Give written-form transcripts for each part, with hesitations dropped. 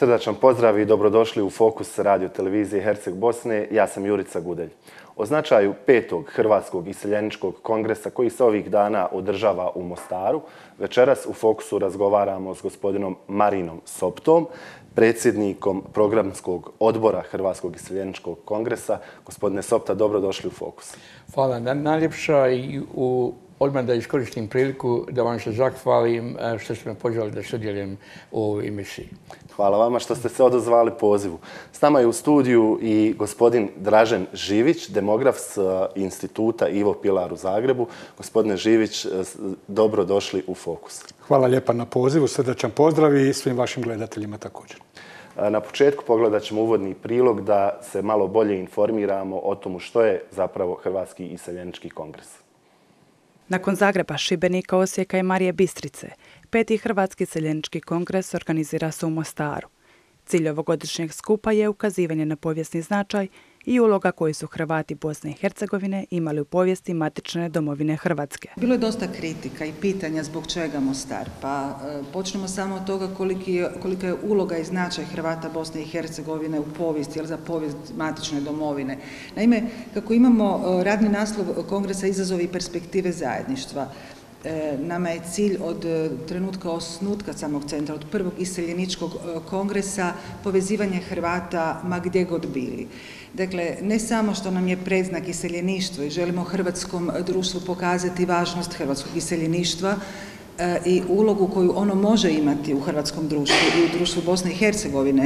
Srdačan pozdrav i dobrodošli u Fokus radio televizije Herceg Bosne. Ja sam Jurica Gudelj. O značaju 5. Hrvatskog iseljeničkog kongresa koji se ovih dana održava u Mostaru, večeras u Fokusu razgovaramo s gospodinom Marinom Soptom, predsjednikom programskog odbora Hrvatskog iseljeničkog kongresa. Gospodine Sopta, dobrodošli u Fokus. Hvala najljepša i odmah da iskoristim priliku da vam se zahvalim što ste me pozvali da sudjelujem u ovoj emisiji. Hvala vama što ste se odazvali pozivu. S nama je u studiju i gospodin Dražen Živić, demograf s Instituta Ivo Pilar u Zagrebu. Gospodine Živić, dobrodošli u Fokus. Hvala lijepa na pozivu, srdačan pozdrav i svim vašim gledateljima također. Na početku pogledat ćemo uvodni prilog da se malo bolje informiramo o tomu što je zapravo Hrvatski iseljenički kongres. Nakon Zagreba, Šibenika, Osijeka i Marije Bistrice, 5. Hrvatski iseljenički kongres organizira se u Mostaru. Cilj ovogodišnjeg skupa je ukazivanje na povijesni značaj i uloga koju su Hrvati Bosne i Hercegovine imali u povijesti matične domovine Hrvatske. Bilo je dosta kritika i pitanja zbog čega Mostar. Pa počnemo samo od toga kolika je uloga i značaj Hrvata Bosne i Hercegovine u povijesti, jer za povijest matične domovine. Naime, kako imamo radni naslov kongresa Izazovi i perspektive zajedništva, nama je cilj od trenutka osnutka samog centra, od prvog iseljeničkog kongresa, povezivanje Hrvata ma gdje god bili. Dakle, ne samo što nam je predznak iseljeništvo i želimo hrvatskom društvu pokazati važnost hrvatskog iseljeništva i ulogu koju ono može imati u hrvatskom društvu i u društvu Bosne i Hercegovine.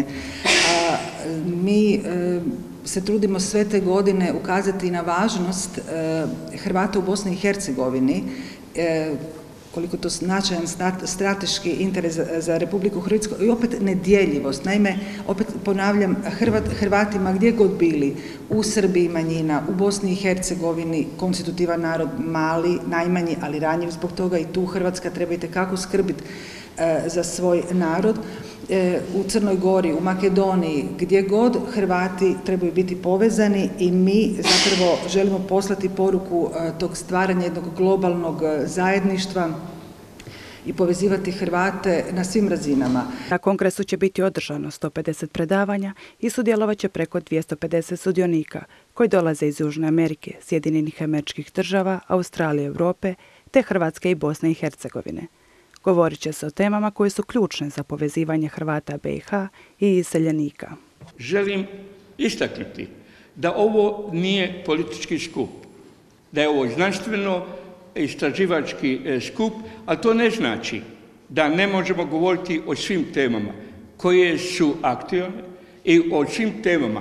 Mi se trudimo sve te godine ukazati na važnost Hrvata u Bosni i Hercegovini, koliko to značajan strateški interes za Republiku Hrvatsku i opet nedjeljivost. Naime, opet ponavljam, Hrvatima gdje god bili, u Srbiji manjina, u Bosni i Hercegovini, konstitutivan narod, mali, najmanji, ali ranjiv zbog toga i tu Hrvatska treba itekako skrbiti za svoj narod. U Crnoj Gori, u Makedoniji, gdje god Hrvati trebaju biti povezani i mi zapravo želimo poslati poruku tog stvaranja jednog globalnog zajedništva i povezivati Hrvate na svim razinama. Na kongresu će biti održano 150 predavanja i sudjelovat će preko 250 sudionika koji dolaze iz Južne Amerike, Sjedinjenih Američkih Država, Australije, Europe te Hrvatske i Bosne i Hercegovine. Govorit će se o temama koje su ključne za povezivanje Hrvata BiH i iseljenika. Želim istaknuti da ovo nije politički skup, da je ovo znanstveno istraživački skup, ali to ne znači da ne možemo govoriti o svim temama koje su aktualne i o svim temama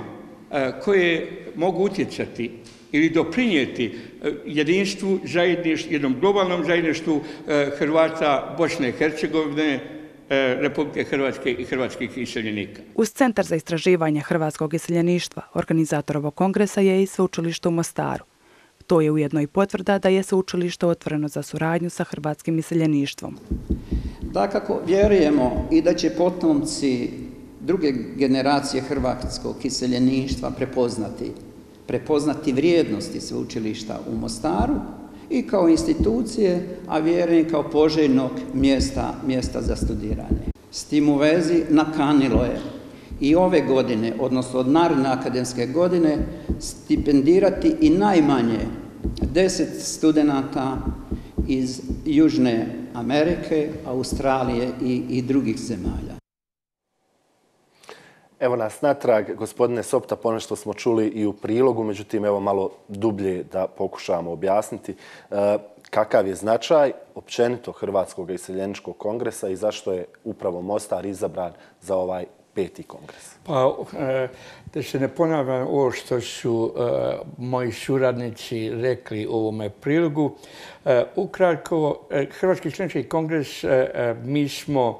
koje mogu utjecati ili doprinijeti jedinstvu, jednom globalnom zajedništvu Hrvata Bosne i Hercegovine, Republike Hrvatske i hrvatskih iseljenika. Uz Centar za istraživanje hrvatskog iseljeništva, organizator ovog kongresa je i Sveučilište u Mostaru. To je ujedno i potvrda da je sveučilište otvoreno za suradnju sa hrvatskim iseljeništvom. Dakako, vjerujemo i da će potomci druge generacije hrvatskog iseljeništva prepoznati vrijednosti sveučilišta u Mostaru i kao institucije, a vjerujem kao poželjnog mjesta za studiranje. S tim u vezi nakanilo je i ove godine, odnosno od naredne akademske godine, stipendirati i najmanje 10 studenata iz Južne Amerike, Australije i drugih zemalja. Evo nas natrag, gospodine Sopta, ponešto smo čuli i u prilogu, međutim, evo malo dublje da pokušamo objasniti kakav je značaj općenito Hrvatskog iseljeničkog kongresa i zašto je upravo Mostar izabran za ovaj 5. kongres. Pa, da se ne ponavljam ovo što su moji suradnici rekli u ovome prilogu. Ukratko, Hrvatski iseljenički kongres mi smo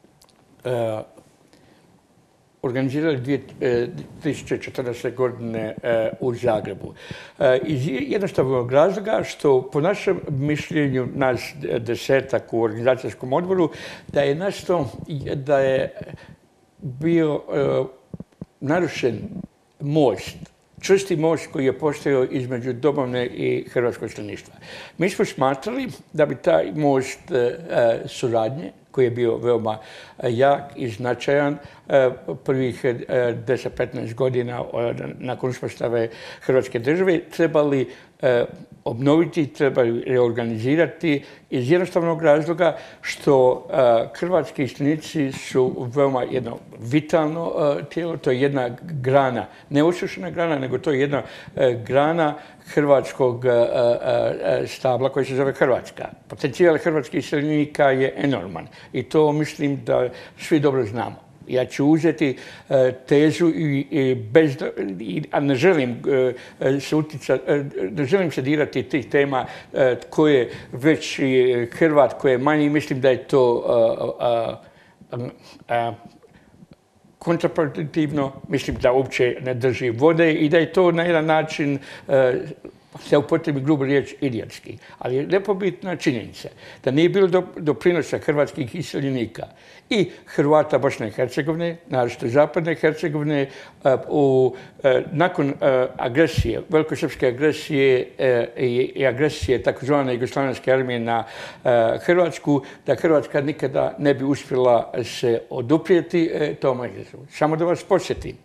organizirali 2014. godine u Zagrebu. Iz jednostavnog razloga što po našem mišljenju nas 10 u organizacijskom odboru da je bio narušen most čvrsti most koji je postojao između domovine i hrvatskog iseljeništva. Mi smo smatrali da bi taj most suradnje, koji je bio veoma jak i značajan prvih 10-15 godina nakon uspostave Hrvatske države, trebali obnoviti, trebali reorganizirati iz jednostavnog razloga što hrvatski iseljenici su veoma jedno vitalno tijelo, to je jedna grana, ne osušena grana, nego to je jedna grana hrvatskog stabla koji se zove Hrvatska. Potencijal hrvatskih iseljenika je enorman i to mislim da svi dobro znamo. Ja ću uzeti tezu a ne želim se dirati tih tema tko je veći Hrvat, tko je manji. Mislim da je to kontraproduktivno, mislim da uopće ne drži vode i da je to na jedan način, se upotrebi grubu riječ, idiotski. Ali je nepobitna činjenica da nije bilo doprinosa hrvatskih iseljenika i Hrvata Bosne i Hercegovine, naročito zapadne Hercegovine, nakon agresije, velikosrpske agresije i agresije takozvane Jugoslavenske armije na Hrvatsku, da Hrvatska nikada ne bi uspjela se oduprijeti tome izazovu. Samo da vas podsjetim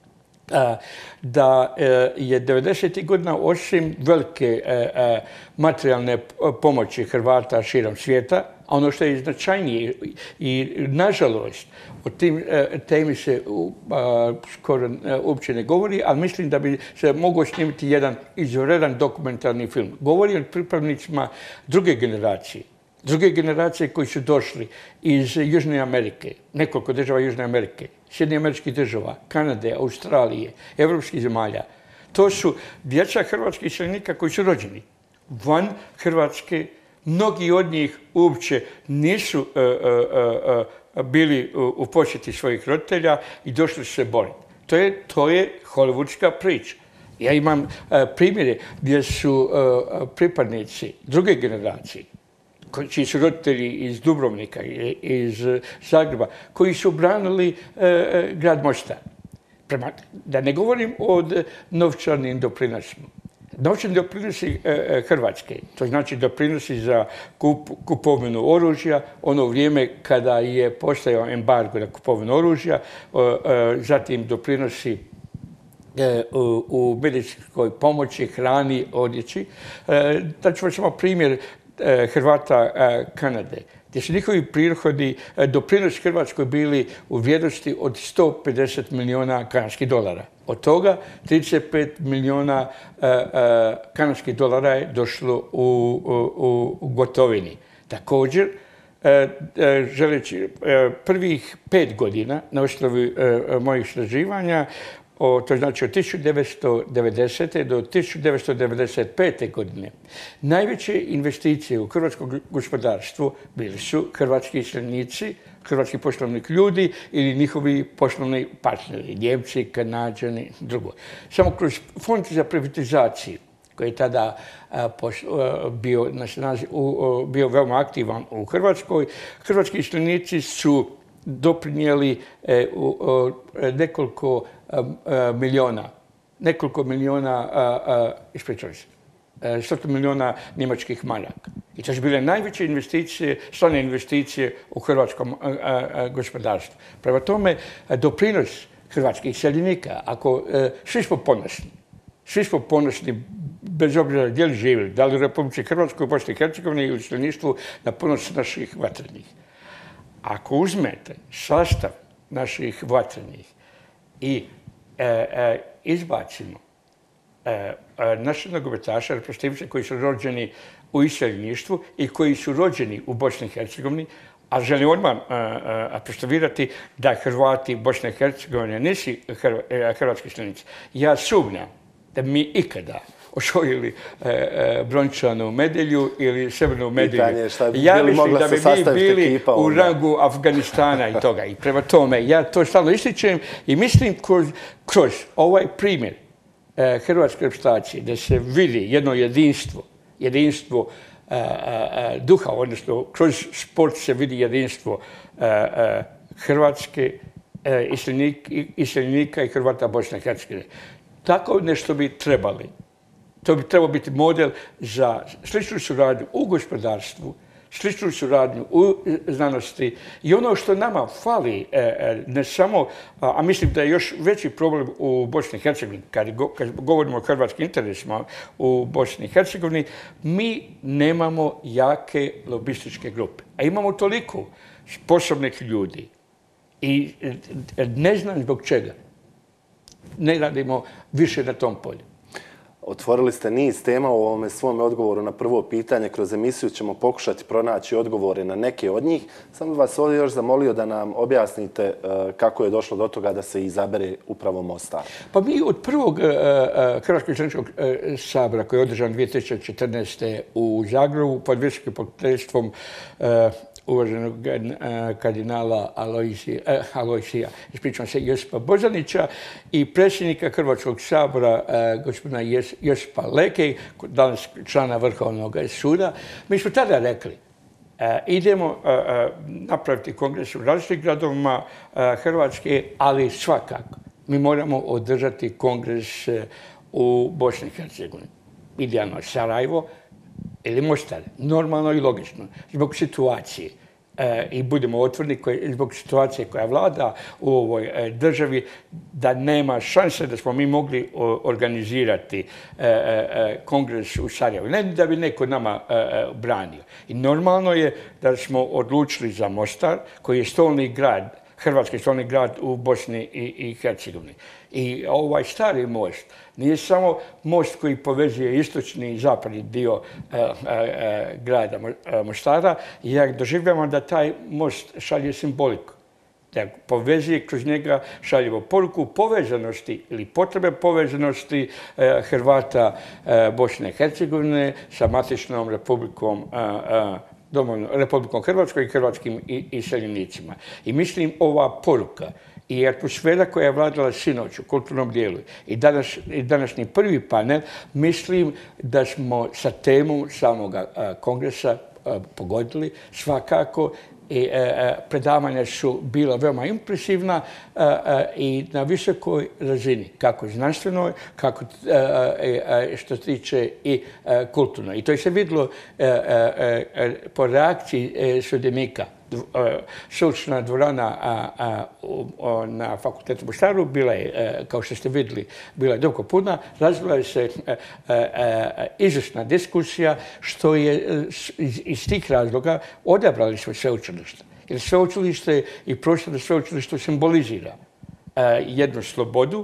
da je 90. godina osim velike materijalne pomoći Hrvata širom svijeta, a ono što je značajnije i nažalost o tim temi se skoro uopće ne govori, ali mislim da bi se mogao snimiti jedan izvanredan dokumentarni film. Govori o pripadnicima druge generacije koji su došli iz Južne Amerike, nekoliko država Južne Amerike, Sjedinjenih Američkih Država, Kanade, Australije, evropskih zemalja. To su djeca hrvatskih iseljenika koji su rođeni van Hrvatske. Mnogi od njih uopće nisu bili u posjeti svojih roditelja i došli su se boriti. To je hollywoodska priča. Ja imam primjere gdje su pripadnici druge generacije, čiji su roditelji iz Dubrovnika, iz Zagreba, koji su branili grad Mostar. Da ne govorim o novčanim doprinosima. Novčani doprinosi Hrvatske, to znači doprinosi za kupovinu oružja, ono vrijeme kada je postojao embargo na kupovinu oružja, zatim doprinosi u medicinskoj pomoći, hrani, odjeći. Da ću vam samo primjer Hrvata Kanade, gdje su njihovi prihodi, doprinosi Hrvatskoj bili u vrijednosti od 150 milijuna kanadskih dolara. Od toga 35 milijuna kanadskih dolara je došlo u gotovini. Također, želeći prvih 5 godina na osnovi mojih istraživanja, to znači od 1990. do 1995. godine, najveće investicije u hrvatsko gospodarstvo bili su hrvatski iseljenici, hrvatski poslovni ljudi ili njihovi poslovni partneri, Njemci, Kanađani, drugo. Samo kroz fond za privatizaciju, koji je tada bio na snazi, bio veoma aktivan u Hrvatskoj, hrvatski iseljenici su doprinijeli nekoliko milijuna, ispričavam se, 100 milijuna njemačkih maraka. I to su bile najveće investicije, strane investicije u hrvatskom gospodarstvu. Prema tome, doprinos hrvatskih iseljenika, ako svi smo ponosni, bez obzira gdje li živjeli, da li u Republici Hrvatskoj, Bosni i Hercegovini ili iseljeništvu, na ponos naših vatrenih. Ako uzmete sastav naših vatrenih i izbacimo naše nogometaše, reprezentativce koji su rođeni u iseljeništvu i koji su rođeni u Bosni i Hercegovini, a želim odmah apostrofirati da Hrvati Bosne i Hercegovine nisu hrvatski iseljenici. Ja sumnjam da mi ikada osvojili brončanu medalju ili srebrnu medalju. Ja mislim da bi mi bili u rangu Afganistana i toga. I prema tome, ja to stalno ističem i mislim kroz ovaj primjer hrvatske reprezentacije da se vidi jedno jedinstvo duha, odnosno kroz sport se vidi jedinstvo Hrvatske iseljenika i Hrvata Bosne i Hercegovine. tako nešto bi trebali. To bi trebao biti model za sličnu suradnju u gospodarstvu, sličnu suradnju u znanosti i ono što nama fali, ne samo, a mislim da je još veći problem u Bosni i Hercegovini, kad govorimo o hrvatskim interesima u Bosni i Hercegovini, mi nemamo jake lobističke grupe, a imamo toliko sposobnih ljudi i ne znam zbog čega ne radimo više na tom polju. Otvorili ste niz tema u ovome svom odgovoru na prvo pitanje. Kroz emisiju ćemo pokušati pronaći odgovore na neke od njih. Samo bih vas ovdje još zamolio da nam objasnite kako je došlo do toga da se izabere upravo Mostar. Pa mi od prvog Hrvatskog iseljeničkog sabora koji je održan 2014. u Zagrebu pod visokim pokroviteljstvom uvaženog kardinala Alojsija, ispričavam se, Josipa Bozanića i predsjednika Hrvatskog sabora gospodina Josipa Leke, danas člana Vrhovnog suda. Mi smo tada rekli, idemo napraviti kongres u različitim gradovima Hrvatske, ali svakako mi moramo održati kongres u Bosni i Hercegovini. Idealno Sarajevo ili Mostar, normalno i logično, zbog situacije. I budemo otvoreni zbog situacije koja vlada u ovoj državi, da nema šanse da smo mi mogli organizirati kongres u Sarajevu. Ne da bi neko nama branio. I normalno je da smo odlučili za Mostar, koji je stolni grad, hrvatski stolni grad u Bosni i Hercegovini. I ovaj stari most nije samo most koji povezuje istočni i zapadni dio grada Mostara. Ja doživljavam da taj most šalje simboliku. Da povezuje kroz njega, šaljemo poruku povezanosti ili potrebe povezanosti Hrvata Bosne i Hercegovine sa matičnom Republikom Hrvatskoj i hrvatskim iseljenicima. I mislim ova poruka i atmosfera koja je vladala sinoć u kulturnom dijelu i današnji prvi panel, mislim da smo sa temom samog kongresa pogodili svakako. I predavanja su bila veoma impresivna i na visokoj razini, kako znanstvenoj, kako što se tiče i kulturno. I to se vidjelo po reakciji sudionika. Sveučilišna dvorana na Fakultetu u Mostaru bila je, kao što ste vidjeli, bila je dobro puna. Razvila je se izvrsna diskusija, što je iz tih razloga odabrali smo sveučilište. Jer sveučilište i prostor sveučilišta simbolizira jednu slobodu,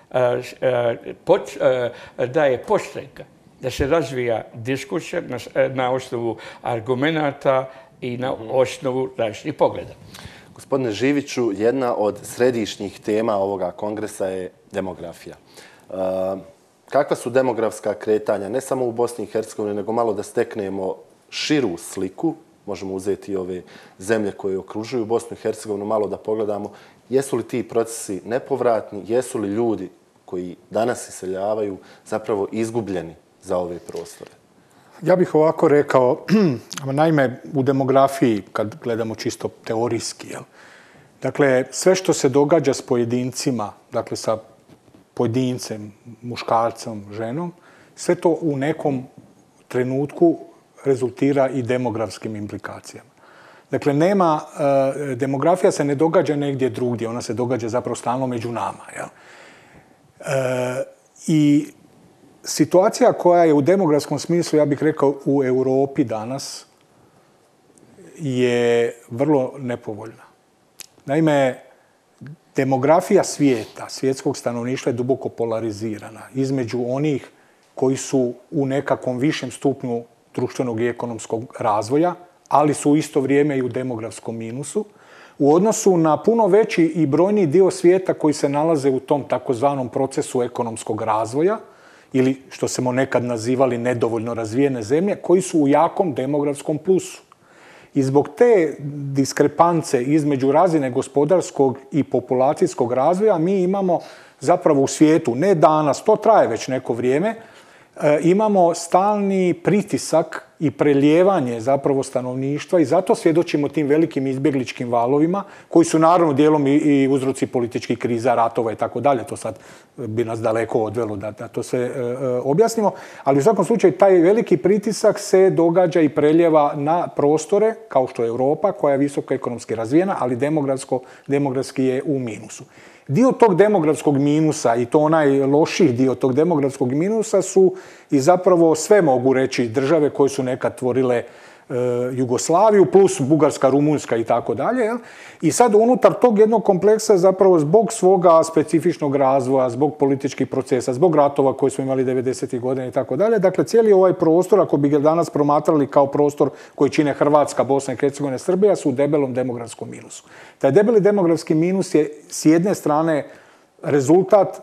daje podstreka da se razvija diskusija na osnovu argumenata i na osnovu različitih pogleda. Gospodine Živiću, jedna od središnjih tema ovoga kongresa je demografija. Kakva su demografska kretanja, ne samo u Bosni i Hercegovini, nego malo da steknemo širu sliku, možemo uzeti i ove zemlje koje okružuju Bosnu i Hercegovinu, malo da pogledamo, jesu li ti procesi nepovratni, jesu li ljudi koji danas iseljavaju zapravo izgubljeni za ove prostore? Ja bih ovako rekao, naime u demografiji, kad gledamo čisto teorijski, dakle, sve što se događa s pojedincima, dakle sa pojedincem, muškarcem, ženom, sve to u nekom trenutku rezultira i demografskim implikacijama. Dakle, demografija se ne događa negdje drugdje, ona se događa zapravo stalno među nama. I situacija koja je u demografskom smislu, ja bih rekao, u Europi danas je vrlo nepovoljna. Naime, demografija svijeta, svjetskog stanovništva je duboko polarizirana između onih koji su u nekakvom višem stupnju društvenog i ekonomskog razvoja, ali su u isto vrijeme i u demografskom minusu, u odnosu na puno veći i brojniji dio svijeta koji se nalaze u tom takozvanom procesu ekonomskog razvoja, ili što smo nekad nazivali nedovoljno razvijene zemlje, koji su u jakom demografskom plusu. I zbog te diskrepance između razine gospodarskog i populacijskog razvoja mi imamo zapravo u svijetu, ne danas, to traje već neko vrijeme, imamo stalni pritisak i preljevanje zapravo stanovništva i zato svjedočimo tim velikim izbjegličkim valovima koji su naravno dijelom i uzroci političkih kriza, ratova i tako dalje. To sad bi nas daleko odvelo da to sve objasnimo. Ali u svakom slučaju taj veliki pritisak se događa i preljeva na prostore kao što je Europa koja je visoko ekonomski razvijena, ali demografski je u minusu. Dio tog demografskog minusa i to onaj lošiji dio tog demografskog minusa su i zapravo sve mogu reći države koje su nekad tvorile Jugoslaviju plus Bugarska, Rumunjska i tako dalje. I sad unutar tog jednog kompleksa zapravo zbog svoga specifičnog razvoja, zbog političkih procesa, zbog ratova koje smo imali 90. godina i tako dalje. Dakle, cijeli ovaj prostor, ako bi ga danas promatrali kao prostor koji čine Hrvatska, Bosna i Hercegovina, Srbija, su u debelom demografskom minusu. Taj debeli demografski minus je s jedne strane rezultat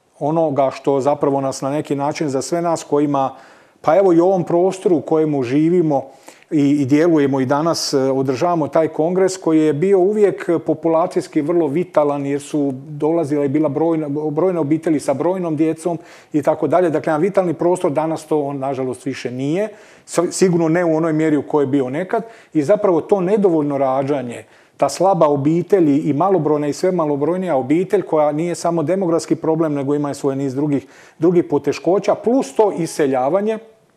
onoga što zapravo nas na neki način za sve nas kojima, pa evo i u ovom prostoru u kojemu živimo i djelujemo i danas održavamo taj kongres koji je bio uvijek populacijski vrlo vitalan jer su dolazile i bila brojne obitelji sa brojnom djecom i tako dalje. Dakle, jedan vitalni prostor, danas to on nažalost više nije. Sigurno ne u onoj mjeri u kojoj je bio nekad i zapravo to nedovoljno rađanje, ta slaba obitelj i malobrojna i sve malobrojnija obitelj koja nije samo demografski problem nego ima i svoj niz drugih poteškoća plus to iseljavanje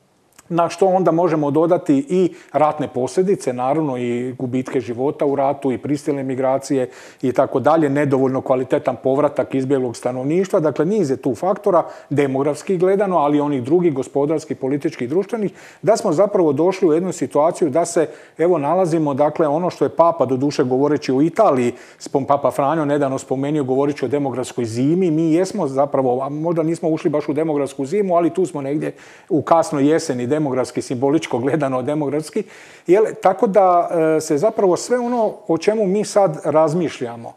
na što onda možemo dodati i ratne posljedice, naravno i gubitke života u ratu i prisilne migracije i tako dalje, nedovoljno kvalitetan povratak izbjeglog stanovništva. Dakle, niz je tu faktora, demografski gledano, ali i onih drugih, gospodarskih, političkih, društvenih, da smo zapravo došli u jednu situaciju da se, evo, nalazimo, dakle, ono što je Papa, doduše govoreći u Italiji, Papa Franjo nedavno spomenuo govoreći o demografskoj zimi, mi jesmo zapravo, možda nismo ušli baš u demografsku zimu, ali tu smo negdje u kasnoj jeseni, demografski, simboličko gledano demografski. Tako da se zapravo sve ono o čemu mi sad razmišljamo,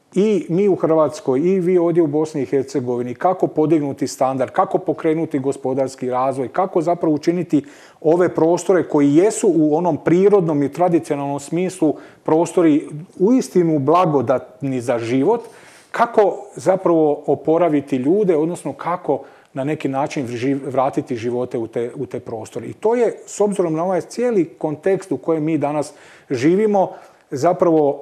i mi u Hrvatskoj, i vi ovdje u Bosni i Hercegovini, kako podignuti standard, kako pokrenuti gospodarski razvoj, kako zapravo učiniti ove prostore koji jesu u onom prirodnom i tradicionalnom smislu prostori uistinu blagodatni za život, kako zapravo oporaviti ljude, odnosno kako na neki način vratiti živote u te prostore. I to je, s obzirom na ovaj cijeli kontekst u kojem mi danas živimo, zapravo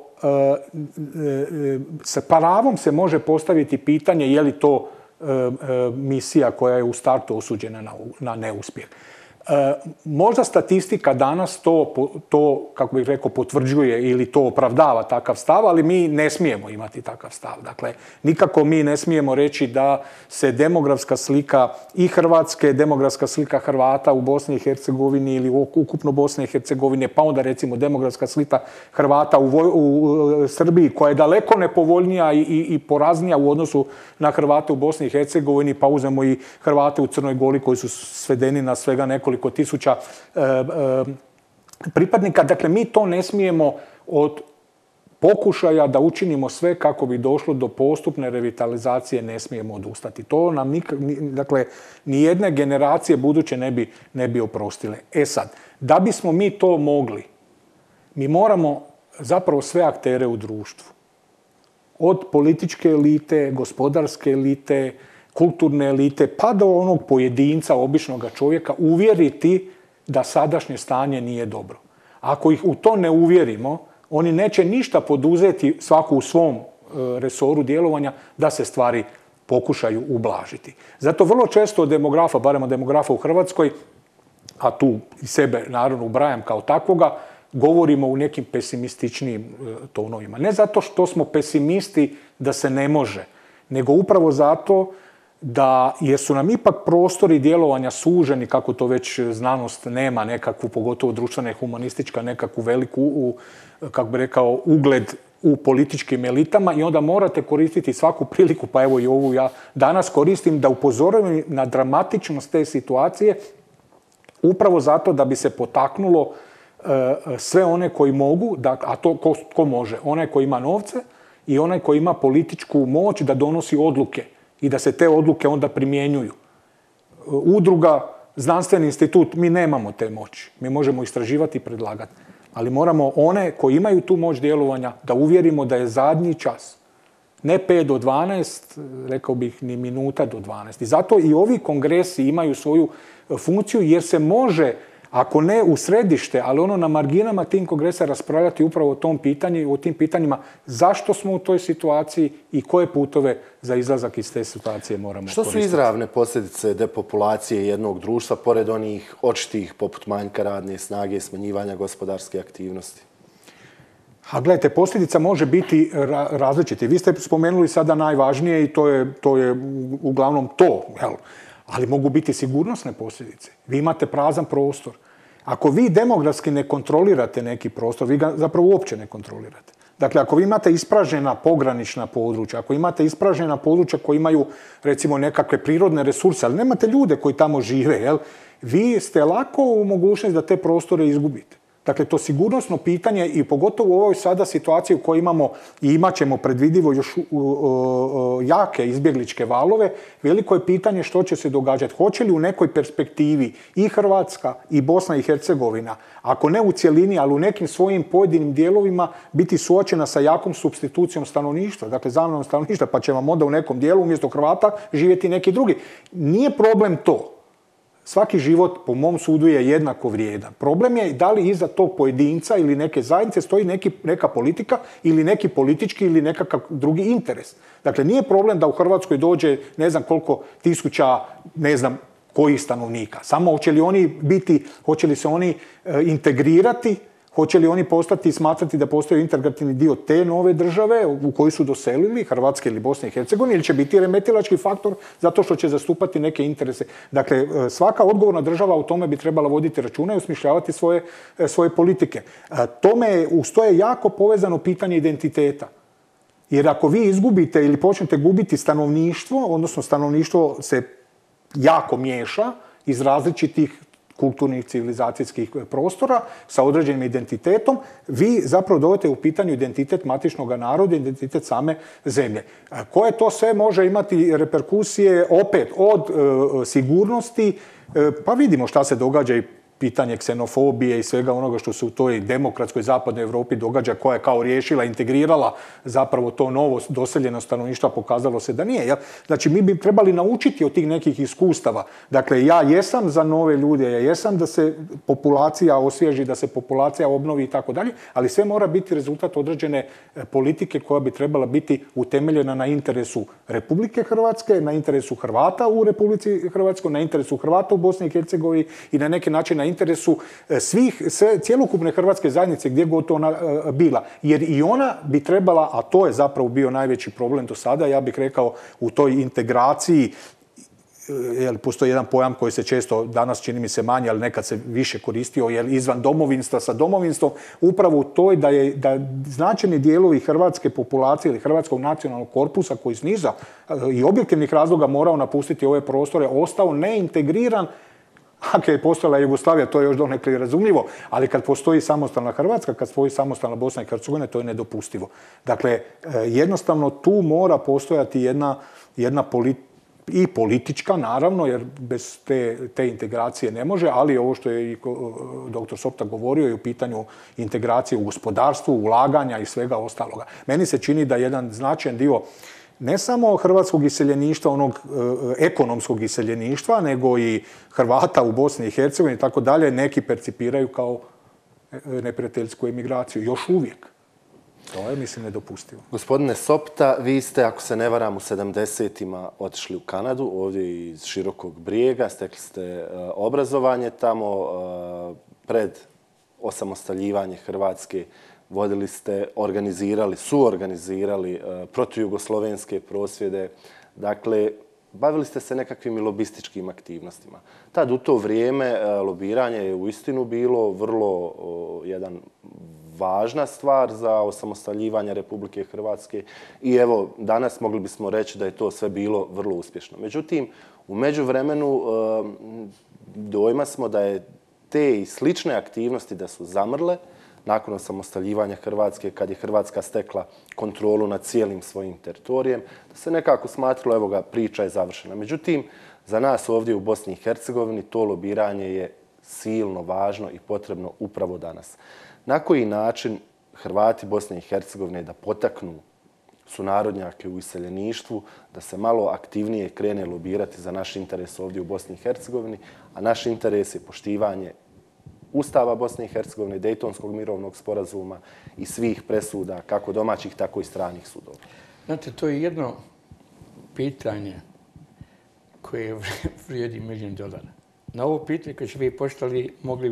sa pravom se može postaviti pitanje je li to misija koja je u startu osuđena na neuspjeh. Možda statistika danas to, kako bih rekao, potvrđuje ili to opravdava takav stav, ali mi ne smijemo imati takav stav. Dakle, nikako mi ne smijemo reći da se demografska slika i Hrvatske, demografska slika Hrvata u Bosni i Hercegovini ili ukupno Bosne i Hercegovine, pa onda recimo demografska slika Hrvata u Srbiji, koja je daleko nepovoljnija i poraznija u odnosu na Hrvate u Bosni i Hercegovini, pa uzmemo i Hrvate u Crnoj Gori koji su svedeni na svega nekoliko tisuća pripadnika. Dakle, mi to ne smijemo od pokušaja da učinimo sve kako bi došlo do postupne revitalizacije, ne smijemo odustati. To nam dakle, nijedne generacije buduće ne bi oprostile. Sad, da bismo mi to mogli, mi moramo zapravo sve aktere u društvu, od političke elite, gospodarske elite, kulturne elite, pa do onog pojedinca, običnog čovjeka, uvjeriti da sadašnje stanje nije dobro. Ako ih u to ne uvjerimo, oni neće ništa poduzeti, svako u svom resoru djelovanja, da se stvari pokušaju ublažiti. Zato vrlo često od demografa, barem od demografa u Hrvatskoj, a tu i sebe naravno ubrajam kao takvoga, govorimo u nekim pesimističnijim tonovima. Ne zato što smo pesimisti da se ne može, nego upravo zato jer su nam ipak prostori djelovanja suženi, kako to već znanost nema nekakvu, pogotovo društvena i humanistička, nekakvu veliku, kako bi rekao, ugled u političkim elitama i onda morate koristiti svaku priliku, pa evo i ovu ja danas koristim, da upozorim na dramatičnost te situacije, upravo zato da bi se potaknulo sve one koji mogu, a to ko može, onaj koji ima novce i onaj koji ima političku moć da donosi odluke i da se te odluke onda primjenjuju. Udruga, znanstveni institut, mi nemamo te moći. Mi možemo istraživati i predlagati. Ali moramo one koji imaju tu moć djelovanja da uvjerimo da je zadnji čas. Ne 5 do 12, rekao bih ni minuta do 12. I zato i ovi kongresi imaju svoju funkciju jer se može ako ne u središte, ali ono na marginama tim kongresa raspravljati upravo o tom pitanju, o tim pitanjima zašto smo u toj situaciji i koje putove za izlazak iz te situacije moramo koristiti. Što su izravne posljedice depopulacije jednog društva, pored onih očitih poput manjka radne snage i smanjivanja gospodarske aktivnosti? A gledajte, posljedica može biti različita. Vi ste spomenuli sada najvažnije i to je uglavnom to, jel? Ali mogu biti sigurnosne posljedice. Vi imate prazan prostor. Ako vi demografski ne kontrolirate neki prostor, vi ga zapravo uopće ne kontrolirate. Dakle, ako vi imate ispražnjena pogranična područja, ako imate ispražnjena područja koji imaju, recimo, nekakve prirodne resurse, ali nemate ljude koji tamo žive, jel? Vi ste lako u mogućnosti da te prostore izgubite. Dakle, to sigurnosno pitanje i pogotovo u ovoj sada situaciji u kojoj imamo i imat ćemo predvidivo još jake izbjegličke valove, veliko je pitanje što će se događati. Hoće li u nekoj perspektivi i Hrvatska i Bosna i Hercegovina, ako ne u cjelini, ali u nekim svojim pojedinim dijelovima, biti suočena sa jakom supstitucijom stanovništva, dakle zamenom stanovništva, pa će vam onda u nekom dijelu umjesto Hrvata živjeti neki drugi. Nije problem to. Svaki život, po mom sudu, je jednako vrijedan. Problem je da li iza tog pojedinca ili neke zajednice stoji neka politika ili neki politički ili nekakav drugi interes. Dakle, nije problem da u Hrvatskoj dođe ne znam koliko tisuća, ne znam kojih stanovnika. Samo hoće li se oni integrirati, hoće li oni postati i smatrati da postaju integrativni dio te nove države u koju su doselili, Hrvatske ili Bosne i Hercegovine, ili će biti remetilački faktor zato što će zastupati neke interese. Dakle, svaka odgovorna država u tome bi trebala voditi računa i osmišljavati svoje politike. Uz to je jako povezano pitanje identiteta. Jer ako vi izgubite ili počnete gubiti stanovništvo, odnosno stanovništvo se jako miješa iz različitih kulturnih, civilizacijskih prostora sa određenim identitetom, vi zapravo dovodite u pitanju identitet matičnog naroda, identitet same zemlje. Koje to sve može imati reperkusije opet od sigurnosti, pa vidimo šta se događa i pitanje ksenofobije i svega onoga što se u toj demokratskoj zapadnoj Europi događa, koja je kao riješila, integrirala zapravo to novo doseljeno stanovništvo, pokazalo se da nije. Znači, mi bi trebali naučiti od tih nekih iskustava. Dakle, ja jesam za nove ljude, ja jesam da se populacija osvježi, da se populacija obnovi i tako dalje, ali sve mora biti rezultat određene politike koja bi trebala biti utemeljena na interesu Republike Hrvatske, na interesu Hrvata u Republici Hrvatskoj, na interesu Hrvata u Bosni i Hercegovini i na neki način na interesu cjelokupne hrvatske zajednice gdje god ona bila. Jer i ona bi trebala, a to je zapravo bio najveći problem do sada, ja bih rekao, u toj integraciji, jer postoji jedan pojam koji se često, danas čini mi se manje, ali nekad se više koristio, jer izvan domovinstva sa domovinstvom, upravo u toj da značajni dijelovi hrvatske populacije ili hrvatskog nacionalnog korpusa koji iz niza i objektivnih razloga morao napustiti ove prostore, ostao neintegriran. Ako je postojala Jugoslavija, to je još donekle razumljivo, ali kad postoji samostalna Hrvatska, kad postoji samostalna Bosna i Hercegovina, to je nedopustivo. Dakle, jednostavno tu mora postojati jedna i politička, naravno, jer bez te integracije ne može, ali ovo što je i dr. Sopta govorio je u pitanju integracije u gospodarstvu, ulaganja i svega ostaloga. Meni se čini da jedan značajan dio ne samo hrvatskog iseljeništva, onog ekonomskog iseljeništva, nego i Hrvata u Bosni i Hercegovini i tako dalje, neki percipiraju kao neprijateljsku emigraciju. Još uvijek. To je, mislim, nedopustivo. Gospodine Sopta, vi ste, ako se ne varam, u 70-ima otišli u Kanadu, ovdje iz Širokog Brijega, stekli ste obrazovanje tamo, pred osamostaljivanje Hrvatske vodili ste, suorganizirali protujugoslovenske prosvjede. Dakle, bavili ste se nekakvim lobističkim aktivnostima. Tad u to vrijeme lobiranje je uistinu bilo vrlo jedan važna stvar za osamostaljivanje Republike Hrvatske i evo, danas mogli bismo reći da je to sve bilo vrlo uspješno. Međutim, u međuvremenu dojma smo da je te i slične aktivnosti da su zamrle nakon osamostaljivanja Hrvatske, kad je Hrvatska stekla kontrolu nad cijelim svojim teritorijem, da se nekako smatralo, evo ga, priča je završena. Međutim, za nas ovdje u Bosni i Hercegovini to lobiranje je silno važno i potrebno upravo danas. Na koji način Hrvati Bosne i Hercegovine da potaknu sunarodnjake u iseljeništvu, da se malo aktivnije krene lobirati za naš interes ovdje u Bosni i Hercegovini, a naš interes je poštivanje Ustava Bosne i Hercegovine, Dejtonskog mirovnog sporazuma i svih presuda, kako domaćih, tako i stranih sudova? Znate, to je jedno pitanje koje vrijedi $1.000.000. Na ovo pitanje koje ste vi postavili mogla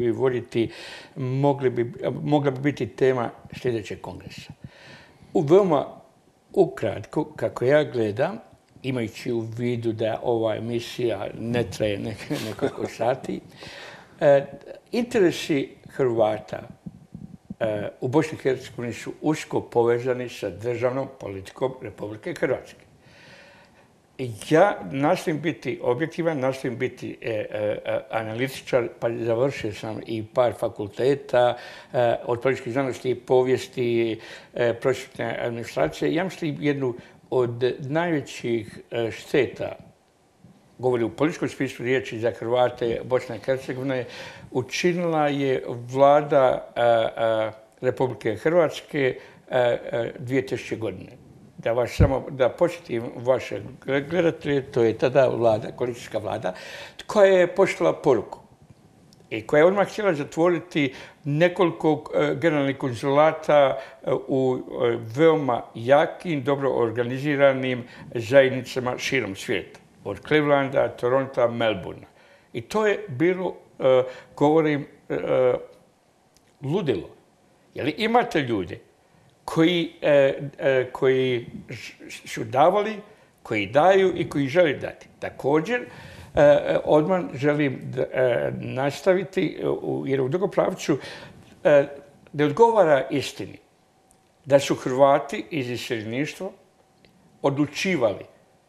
bi biti tema sljedećeg kongresa. Veoma ukratko, kako ja gledam, imajući u vidu da ova emisija ne traje nekoliko sati, interesi Hrvata u Bosni i Hercegovini su usko povezani sa državnom politikom Republike Hrvatske. Ja nastojim biti objektivan, nastojim biti analitičar, pa završio sam i par fakulteta od političkih znanosti i povijesti, prosvjetne administracije. Ja mislim jednu od najvećih šteta, govori u političkom smislu riječi za Hrvate Bosne i Hercegovine, učinila je vlada Republike Hrvatske 2000. godine. Da posjetim vaše gledatelje, to je tada vlada, koalicijska vlada, koja je poslala poruku i koja je odmah htjela zatvoriti nekoliko generalnih konzulata u veoma jakim, dobro organiziranim zajednicama širom svijeta. Od Clevelanda, Toronta, Melbourne. I to je bilo, govorim, ludilo. Jer imate ljude koji su davali, koji daju i koji žele dati. Također, odmah želim nastaviti jer u drugom pravcu da odgovara istini da su Hrvati iz iseljeništva odlučivali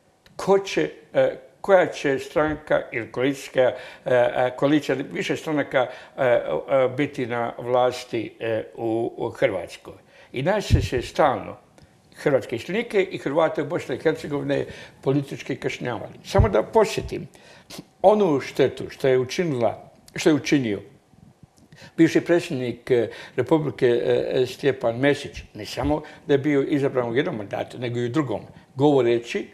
koja će stranka ili koalicija više stranaka biti na vlasti u Hrvatskoj. I nas se stalno hrvatske iseljenike i Hrvate u Bosni i Hercegovine politički kažnjavali. Samo da posjetim onu štetu što je učinio bivši predsjednik Republike Stjepan Mesić, ne samo da je bio izabran u jednom mandatu, nego i u drugom, govoreći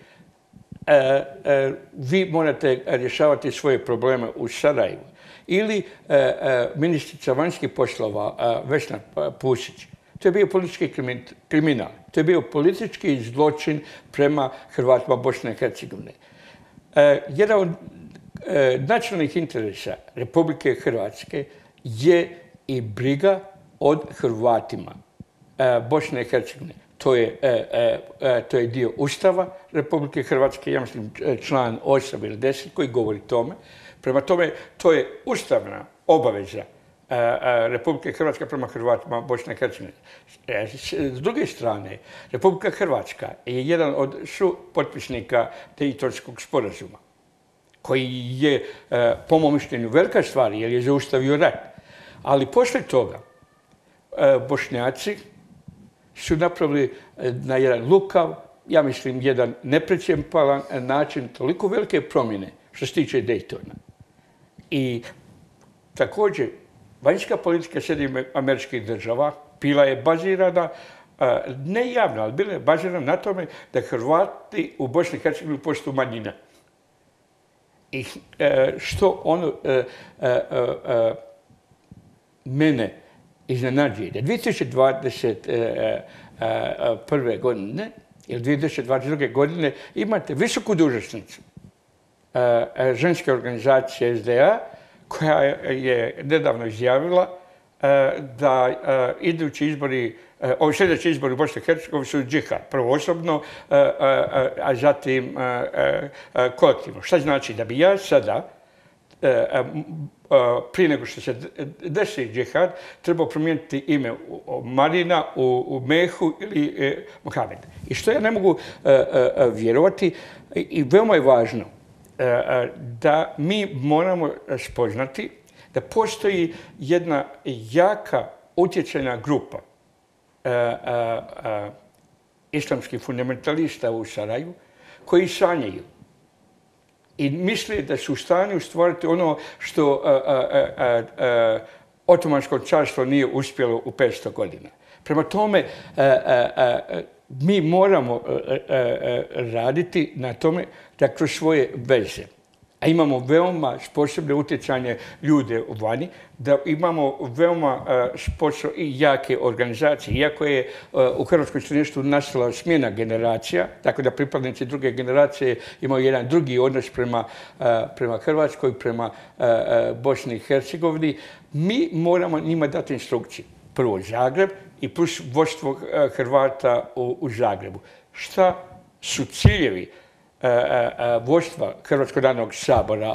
vi morate rješavati svoje probleme u Sarajevu. Ili ministrica vanjskih poslova Vesna Pusić. To je bio politički kriminal. To je bio politički zločin prema Hrvatima Bosne i Hercegovine. Jedan od nacionalnih interesa Republike Hrvatske je i briga od Hrvatima Bosne i Hercegovine. To je dio Ustava Republike Hrvatske, ja mislim član 8 ili 10 koji govori tome. Prema tome, to je ustavna obaveza Republike Hrvatske prema Hrvatima Bosne i Hercegovine. S druge strane, Republika Hrvatska je jedan od supotpisnika Dejtonskog sporazuma, koji je, po mom mišljenju, velika stvar jer je zaustavio rat. Ali poslije toga Bošnjaci su napravili na jedan lukav, ja mislim jedan neprincipijelan način toliko velike promjene što se tiče Dejtona. I također, vanjska politika SAD-a bila je bazirana, ne javno, ali bila je bazirana na tome da Hrvati u Bosni i Hercegovini postaju manjina. I što ono mene iznenađuje, da 2021. godine ili 2022. godine imate visoku dužnosnicu ženske organizacije SDA koja je nedavno izjavila da idući izbori, sljedeći izbori u Bosni i Hercegovini su džihad. Prvo osobno, a zatim kolektivno. Šta znači da bi ja sada, prije nego što se desi džihad, trebao promijeniti ime Marina u Mehu ili Mohamed. I što ja ne mogu vjerovati i veoma je važno da mi moramo spoznati da postoji jedna jaka utjecajna grupa islamskih fundamentalista u Sarajevu koji sanjaju i misle da su u stanju stvoriti ono što Otomansko carstvo nije uspjelo u 500 godina. Prema tome, mi moramo raditi na tome da kroz svoje veze, a imamo veoma sposobne utjecanje ljude vani, da imamo veoma sposobne i jake organizacije. Iako je u hrvatskom iseljeništvu nastala smjena generacija, tako da pripadnici druge generacije imaju jedan drugi odnos prema Hrvatskoj, prema Bosni i Hercegovini, mi moramo njima dati instrukcije. Prvo Zagreb i plus vodstvo Hrvata u Zagrebu. Šta su ciljevi vodstva Hrvatskog narodnog sabora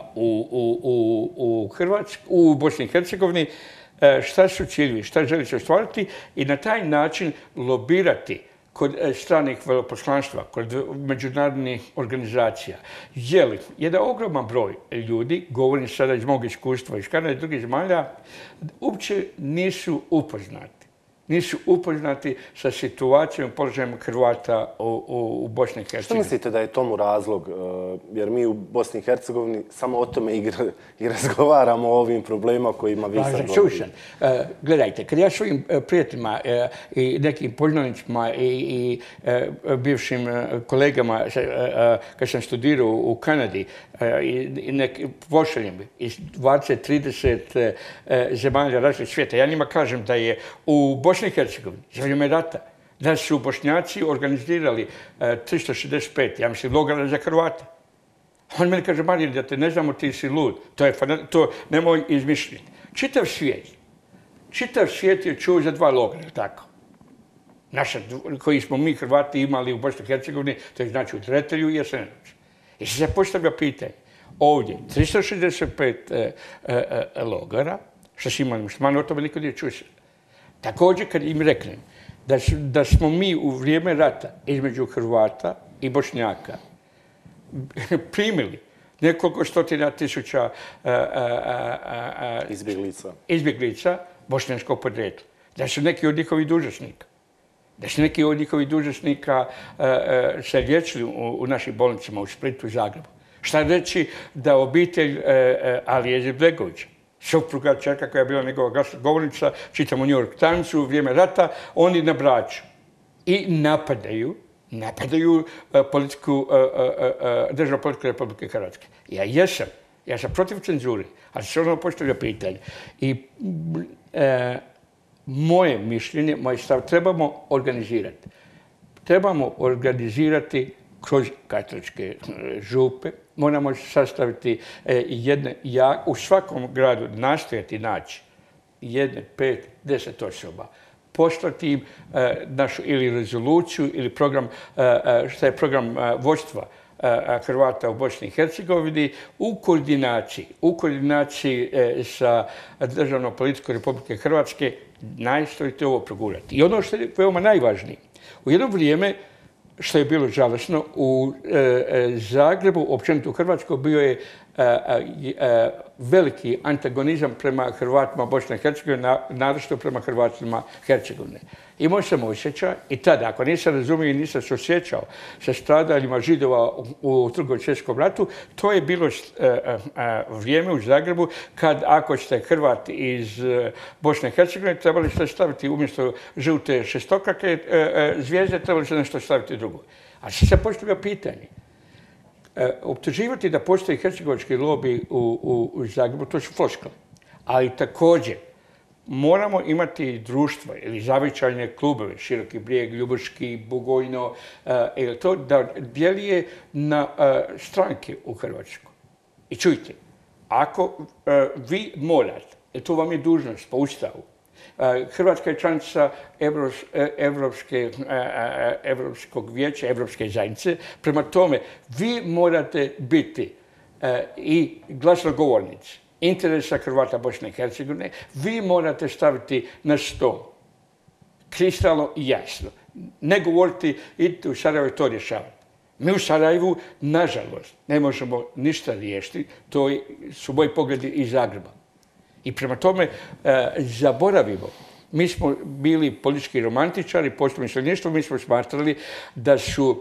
u Bosni i Hercegovini, šta su ciljevi, šta želi se ostvariti i na taj način lobirati kod stranih veleposlanstva, kod međunarodnih organizacija. Jer jedan ogroman broj ljudi, govorim sada iz mog iskustva iz Kanade i drugih zemalja, uopće nisu upoznati sa situacijom, položajem Hrvata u Bosni i Hercegovini. Što mislite da je tomu razlog? Jer mi u Bosni i Hercegovini samo o tome i razgovaramo o ovim problemima kojima vi sad govorite. Gledajte, kad ja svojim prijateljima i nekim poznanicima i bivšim kolegama, kad sam studirao u Kanadi, i pošaljem iz 20-30 zemalja različitih svijeta, ja njima kažem da je u Bosni i Hercegovini za vrijeme rata da su Bošnjaci organizirali 365, ja mislim, logora za Hrvate. On meni kaže, Marin, da te ne znamo, ti si lud. To nemoj izmišljati. Čitav svijet je čuo za 2 logora, tako? Koji smo mi Hrvati imali u Bosni i Hercegovini, to je znači u Dretelju i Jasenovcu. I se postavlja pitanje, ovdje 365 logora, što si imali muslimani, o tome niko nije čuo se. Također, kad im reknem da smo mi u vrijeme rata između Hrvata i Bošnjaka primili nekoliko stotina tisuća izbjeglica bošnjačkog podrijetla, da su neki od njihovih dužnosnika se liječili u našim bolnicama u Splitu i Zagrebu. Šta reći da obitelj Alije Izetbegovića, supruga čerka koja je bila njegova glasnogovornica, čitamo u New York Timesu u vrijeme rata, oni na Braču i napadaju državnu politiku Republike Hrvatske. Ja sam protiv cenzure, ali se ono postavlja pitanje. I moje mišljenje, moj stav, trebamo organizirati kroz katoličke župe, moramo sastaviti u svakom gradu nastojati naći 1, 5, 10 osoba, poslati im našu ili rezoluciju ili program, šta je program vodstva Hrvata u Bosni i Hercegovini u koordinaciji sa državnom politikom Republike Hrvatske nastojite ovo progurati. I ono što je veoma najvažnije, u jedno vrijeme što je bilo žalosno, u Zagrebu, općenito u Hrvatskoj, bio je veliki antagonizam prema Hrvatima Bosne i Hercegovine, naročito prema Hrvatima Hercegovine. Imao sam osjećaj i tada, ako nisam razumio i nisam se osjećao sa stradaljima Židova u Drugom svjetskom ratu, to je bilo vrijeme u Zagrebu kad ako ste Hrvat iz Bosne i Hercegovine, trebali ste staviti umjesto žute šestokrake zvijezde, trebali ste nešto staviti drugo. A se postavlja pitanje. Optuživati da postoji hercegovački lobi u Zagrebu, to su floskule. Ali također moramo imati društva ili zavičajne klubove, Široki Brijeg, Ljubuški, Bugojno, to da djeluje na stranke u Hrvatskoj. I čujte, ako vi morate, to vam je dužnost po Ustavu, Hrvatska je članica Evropskog vijeća, Evropske zajednice. Prema tome, vi morate biti i glasnogovornici interesa Hrvata Bosne i Hercegovine. Vi morate staviti na stol kristalno i jasno. Ne govoriti, idite u Sarajevo i to rješavati. Mi u Sarajevu, nažalost, ne možemo ništa riješiti. To su moji pogledi iz Zagreba. I prema tome, zaboravimo. Mi smo bili politički romantičari, posljedno iseljeništvo, mi smo smatrali da su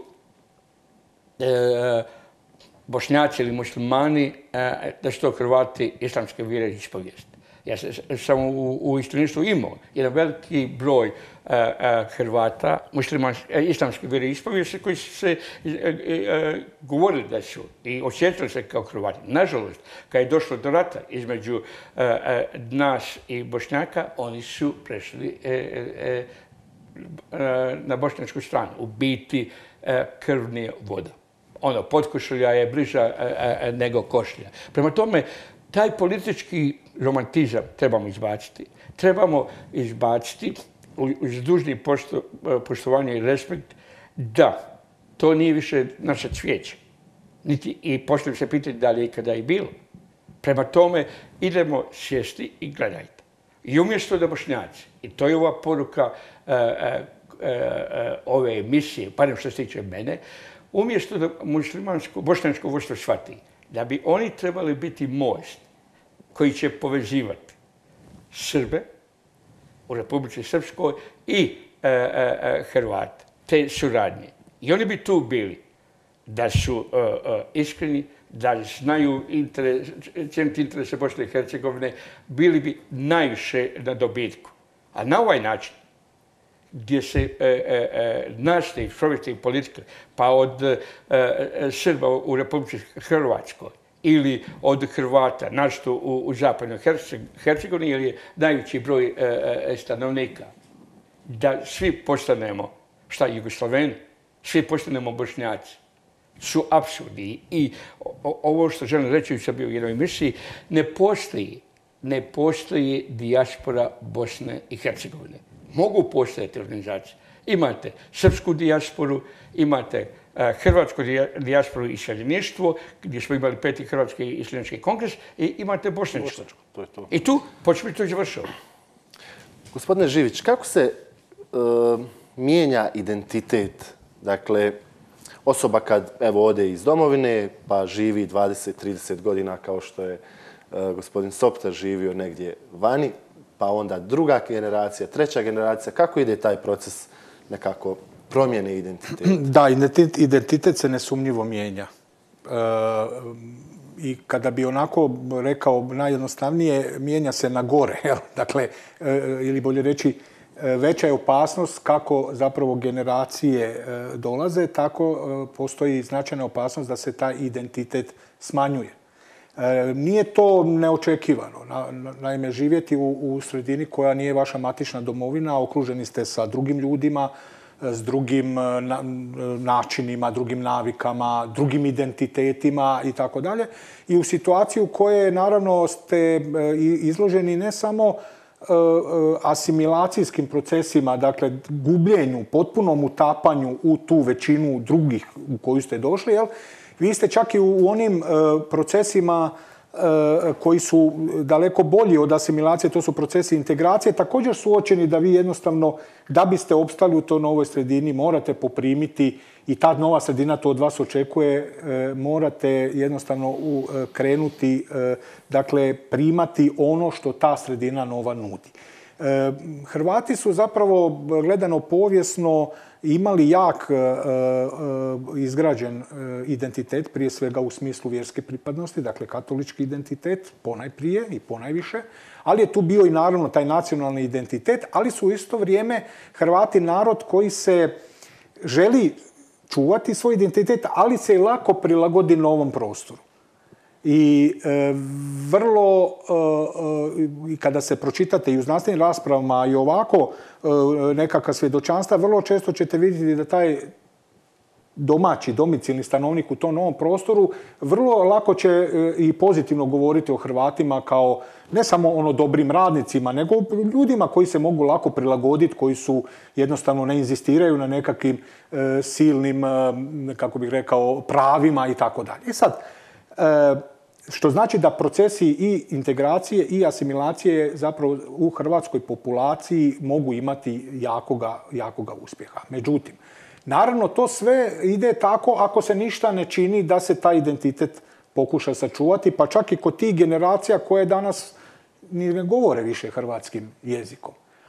Bošnjaci ili muslimani, da su to Hrvati islamske vjere i ispovijesti. Ja sam u iseljeništvu imao jedan veliki broj Hrvata, islamske vjeroispovijesti koji su se govorili da su i osjećali se kao Hrvati. Nažalost, kad je došlo do rata između nas i Bošnjaka, oni su prešli na bošnjačku stranu. U biti krv nije voda. Potkošulja je bliža nego košlja. Prema tome, taj politički romantizam trebamo izbaciti. Trebamo izbaciti uz dužni poštovanje i respekt da to nije više naša cvijeća. I postavljam se pitati da li je ikada i bilo. Prema tome, idemo sjesti i gledajte. I umjesto da Bošnjaci, i to je ova poruka ove emisije, barem što se tiče mene, umjesto da bošnjačko vodstvo shvati da bi oni trebali biti most koji će povezivati Srbe u Republici Srpskoj i Hrvate, te suradnje. I oni bi tu bili da su iskreni, da znaju cijeniti interese Bosne i Hercegovine, bili bi najviše na dobitku. A na ovaj način, gdje se nastoji provesti politika, pa od Srba u Republici Hrvatskoj ili od Hrvata, našto u zapadnoj Hercegovini, jer je najveći broj stanovnika, da svi postanemo, Jugoslaveni, svi postanemo Bošnjaci, su apsurdni. I ovo što želim reći, sam bio u jednoj emisiji, ne postoji dijaspora Bosne i Hercegovine. Mogu postojati organizacije. Imate srpsku dijasporu, imate hrvatsku dijasporu i iseljeništvo, gdje smo imali 5. Hrvatski iseljenički kongres, i imate bošnjačko. To je to. I tu počne to završava. Gospodine Živić, kako se mijenja identitet? Dakle, osoba kad ode iz domovine, pa živi 20-30 godina kao što je gospodin Sopta živio negdje vani, pa onda druga generacija, treća generacija. Kako ide taj proces nekako promjene identiteta? Da, identitet se nesumnjivo mijenja. I kada bi onako rekao najjednostavnije, mijenja se na gore. Dakle, ili bolje reći, veća je opasnost kako zapravo generacije dolaze, tako postoji značajna opasnost da se taj identitet smanjuje. Nije to neočekivano. Naime, živjeti u sredini koja nije vaša matična domovina, okruženi ste sa drugim ljudima, s drugim načinima, drugim navikama, drugim identitetima i tako dalje. I u situaciji u kojoj naravno ste izloženi ne samo asimilacijskim procesima, dakle gubljenju, potpunom utapanju u tu većinu drugih u koju ste došli, jel? Vi ste čak i u onim procesima koji su daleko bolji od asimilacije, to su procesi integracije, također suočeni da vi jednostavno, da biste opstali u toj novoj sredini, morate poprimiti, i ta nova sredina to od vas očekuje, morate jednostavno krenuti, dakle, primati ono što ta sredina nova nudi. Hrvati su zapravo, gledano povijesno, imali jak izgrađen identitet, prije svega u smislu vjerske pripadnosti, dakle katolički identitet ponajprije i ponajviše, ali je tu bio i naravno taj nacionalni identitet, ali su u isto vrijeme Hrvati narod koji se želi čuvati svoj identitet, ali se i lako prilagodi novom prostoru. I vrlo, kada se pročitate i u znanstvenim raspravama i ovako nekakva svjedočanstva, vrlo često ćete vidjeti da taj domaći, domicilni stanovnik u tom novom prostoru vrlo lako će i pozitivno govoriti o Hrvatima kao ne samo dobrim radnicima, nego ljudima koji se mogu lako prilagoditi, koji su jednostavno ne inzistiraju na nekakvim silnim, kako bih rekao, pravima i tako dalje. I sad, što znači da procesi i integracije i asimilacije zapravo u hrvatskoj populaciji mogu imati jakoga uspjeha. Međutim, naravno to sve ide tako ako se ništa ne čini da se taj identitet pokuša sačuvati, pa čak i kod tih generacija koje danas ni ne govore više hrvatskim jezikom.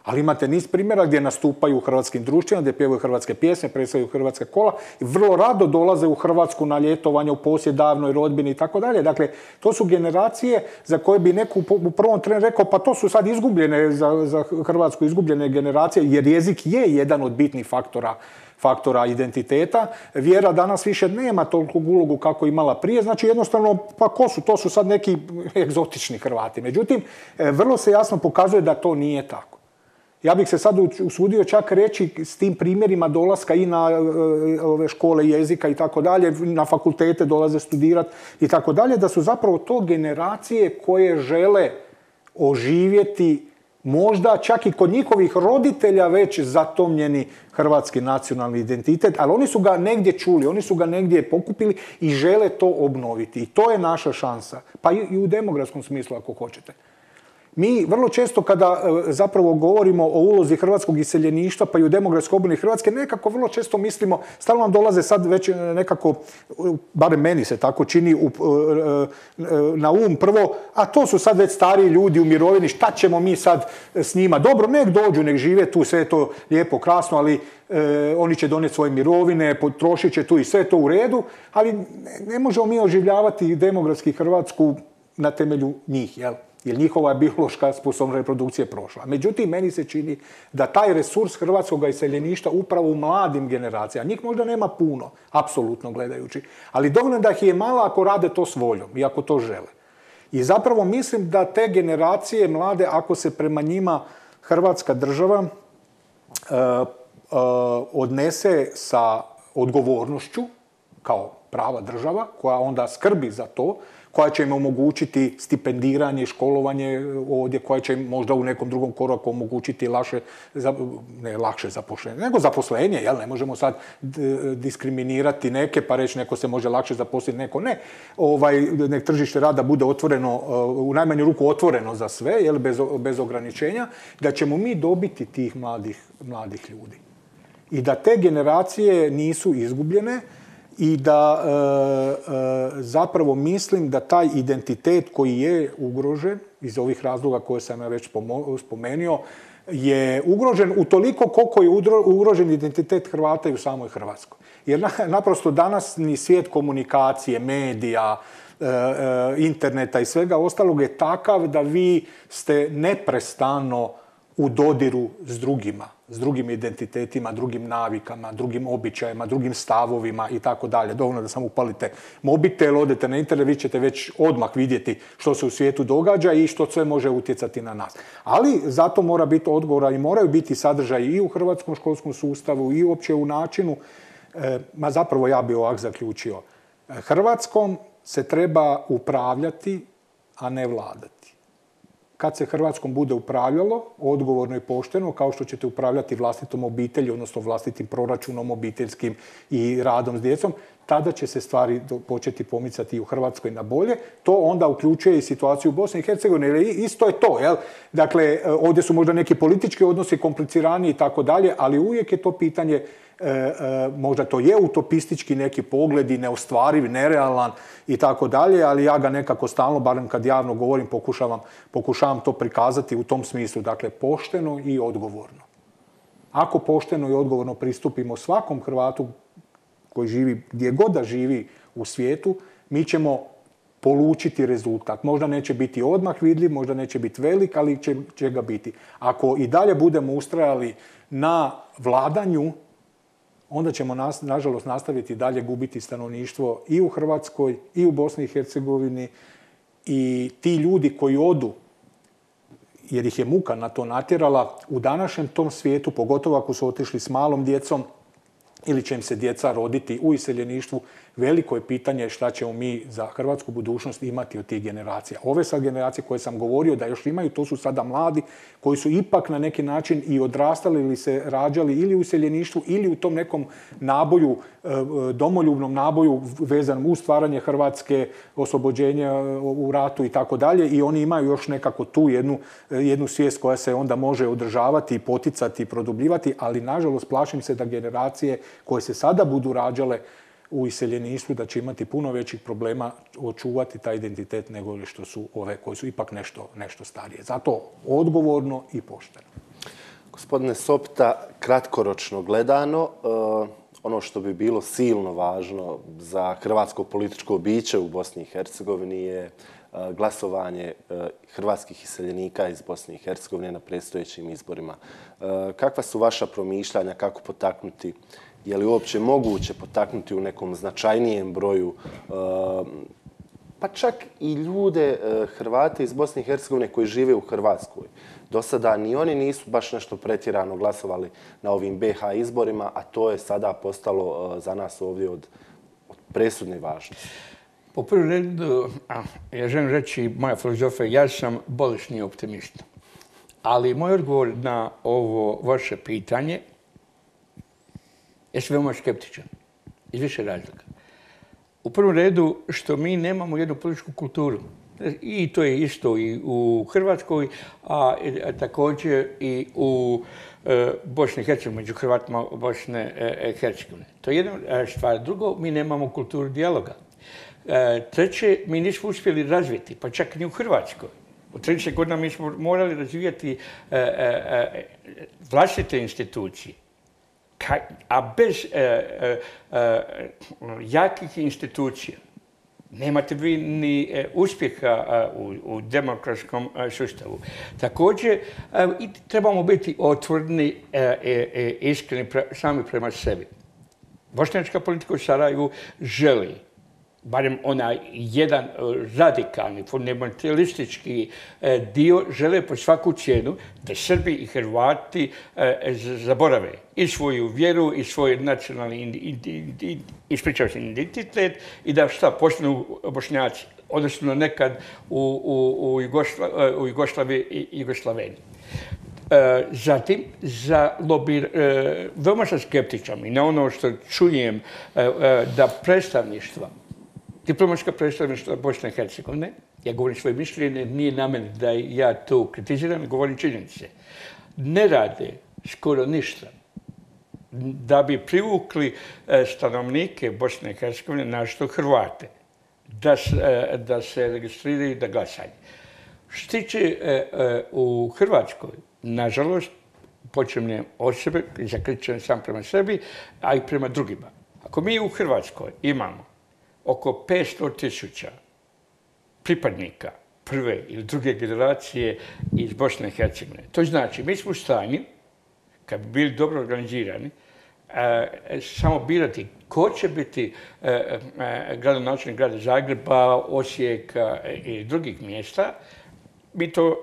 Ali imate niz primjera gdje nastupaju u hrvatskim društvima, gdje pjevaju hrvatske pjesme, predstavljaju hrvatska kola i vrlo rado dolaze u Hrvatsku na ljetovanje, u posjet davnoj rodbini i tako dalje. Dakle, to su generacije za koje bi neko u prvom trenu rekao pa to su sad izgubljene za Hrvatsku, izgubljene generacije, jer jezik je jedan od bitnih faktora identiteta. Vjera danas više nema toliko ulogu kako je imala prije, znači jednostavno, pa ko su? To su sad neki egzotični Hrvati. Međutim, vrlo se jasno pokazuje da to nije tako. Ja bih se sad usudio čak reći s tim primjerima dolaska i na ove škole jezika i tako dalje, na fakultete dolaze studirati i tako dalje, da su zapravo to generacije koje žele oživjeti možda čak i kod njihovih roditelja već zatomljeni hrvatski nacionalni identitet, ali oni su ga negdje čuli, oni su ga negdje pokupili i žele to obnoviti. I to je naša šansa, pa i u demografskom smislu ako hoćete. Mi vrlo često kada zapravo govorimo o ulozi hrvatskog iseljeništva pa i u demografskoj obnovi Hrvatske, nekako vrlo često mislimo, stalno nam dolaze sad već nekako, barem meni se tako čini, na prvo, a to su sad već stariji ljudi u mirovini, šta ćemo mi sad s njima? Dobro, nek dođu, nek žive tu, sve je to lijepo, krasno, ali oni će donijeti svoje mirovine, potrošit će tu i sve to u redu, ali ne možemo mi oživljavati demografski Hrvatsku na temelju njih, jel? Jer njihova biološka sposobnost reprodukcije je prošla. Međutim, meni se čini da taj resurs hrvatskog iseljeništva upravo u mladim generacijama, njih možda nema puno, apsolutno gledajući, ali dovoljno da ih je malo ako rade to s voljom i ako to žele. I zapravo mislim da te generacije mlade, ako se prema njima Hrvatska država odnese sa odgovornošću, kao prava država, koja onda skrbi za to, koja će im omogućiti stipendiranje, školovanje ovdje, koja će im možda u nekom drugom koraku omogućiti lakše zaposlenje, nego zaposlenje, jel? Ne možemo sad diskriminirati neke pa reći neko se može lakše zaposliti, neko ne. Nek tržište rada bude otvoreno, u najmanju ruku otvoreno za sve, jel? Bez ograničenja, da ćemo mi dobiti tih mladih ljudi. I da te generacije nisu izgubljene, i da zapravo mislim da taj identitet koji je ugrožen, iz ovih razloga koje sam ja već spomenuo, je ugrožen utoliko koliko je ugrožen identitet Hrvata i u samoj Hrvatskoj. Jer naprosto danas ni svijet komunikacije, medija, interneta i svega ostalog je takav da vi ste neprestano u dodiru s drugima, s drugim identitetima, drugim navikama, drugim običajima, drugim stavovima i tako dalje. Dovoljno da samo upalite mobitel, odete na internet, vi ćete već odmah vidjeti što se u svijetu događa i što sve može utjecati na nas. Ali zato mora biti odgovora i moraju biti sadržaji i u hrvatskom školskom sustavu i uopće u načinu, zapravo ja bi ovak zaključio, Hrvatskom se treba upravljati, a ne vladati. Kad se Hrvatskom bude upravljalo, odgovorno i pošteno, kao što ćete upravljati vlastitom obitelji, odnosno vlastitim proračunom obiteljskim i radom s djecom, tada će se stvari početi pomicati i u Hrvatskoj na bolje. To onda uključuje i situaciju u Bosni i Hercegovini, jer isto je to, jel? Dakle, ovdje su možda neki politički odnosi kompliciraniji i tako dalje, ali uvijek je to pitanje, možda to je utopistički neki pogled i neostvariv, nerealan i tako dalje, ali ja ga nekako stalno, barem kad javno govorim, pokušavam to prikazati u tom smislu. Dakle, pošteno i odgovorno. Ako pošteno i odgovorno pristupimo svakom Hrvatu koji živi, gdje god da živi u svijetu, mi ćemo polučiti rezultat. Možda neće biti odmah vidljiv, možda neće biti velik, ali će ga biti. Ako i dalje budemo ustrajali na vladanju, onda ćemo, nažalost, nastaviti dalje gubiti stanovništvo i u Hrvatskoj, i u Bosni i Hercegovini. I ti ljudi koji odu, jer ih je muka na to natjerala, u današnjem tom svijetu, pogotovo ako su otišli s malom djecom, ili će im se djeca roditi u iseljeništvu, veliko je pitanje šta ćemo mi za hrvatsku budućnost imati od tih generacija. Ove sad generacije koje sam govorio da još imaju, to su sada mladi koji su ipak na neki način i odrastali ili se rađali ili u iseljeništvu ili u tom nekom naboju, domoljubnom naboju vezanom uz stvaranje Hrvatske, oslobođenja u ratu i tako dalje, i oni imaju još nekako tu jednu svijest koja se onda može održavati, poticati i produbljivati, ali nažalost plašim se da generacije koje se sada budu rađale u iseljeništvu da će imati puno većih problema očuvati taj identitet nego što su ove koje su ipak nešto starije. Zato odgovorno i pošteno. Gospodine Sopta, kratkoročno gledano, ono što bi bilo silno važno za hrvatsko političko biće u Bosni i Hercegovini je glasovanje hrvatskih iseljenika iz Bosne i Hercegovine na predstojećim izborima. Kakva su vaša promišljanja, kako potaknuti, je li uopće moguće potaknuti u nekom značajnijem broju, pa čak i ljude, Hrvate iz Bosne i Hercegovine koji žive u Hrvatskoj? Do sada ni oni nisu baš nešto pretjerano glasovali na ovim BiH izborima, a to je sada postalo za nas ovdje od presudne važnosti. Po prvom redu, ja želim reći moja filozofija, ja sam bolesni optimist. Ali moj odgovor na ovo vaše pitanje je veoma skeptičan, iz više razloga. U prvom redu što mi nemamo jednu političku kulturu. I to je isto i u Hrvatskoj, a također i u Bosni i Hercegovini, među Hrvatima Bosne i Hercegovine. To je jedna stvar. Drugo, mi nemamo kulturu dijaloga. Treće, mi nismo uspjeli razviti, pa čak ni u Hrvatskoj. U 30 godina mi smo morali razvijati vlastite institucije. A bez jakih institucija nemate vi ni uspjeha u demokratskom sustavu. Također, trebamo biti otvoreni i iskreni sami prema sebi. Bošnjačka politika u Sarajevu želi, barem onaj jedan radikalni, fundamentalistički dio, žele po svaku cijenu da Srbi i Hrvati zaborave i svoju vjeru i svoj nacionalni identitet i da postanu Bošnjaci, odnosno nekad u Jugoslaviji i Jugoslaveniji. Zatim, veoma sam skeptičan i na ono što čujem da predstavništva, diplomatska predstavništva Bosne i Hercegovine, ja govorim svoje mišljenje, nije na meni da ja to kritiziram, govorim činjenice, ne rade skoro ništa da bi privukli stanovnike Bosne i Hercegovine, našto Hrvate, da se registriraju da glasaju. Što tiče u Hrvatskoj, nažalost, počinjem od sebe, zaključujem sam prema sebi, a i prema drugima. Ako mi u Hrvatskoj imamo oko 500.000 pripadnika prve ili druge generacije iz Bosne i Hercegovine. To znači, mi smo u stanju, kad bi bili dobro organizirani, samo birati ko će biti gradonačelnik grada Zagreba, Osijeka i drugih mjesta. Mi to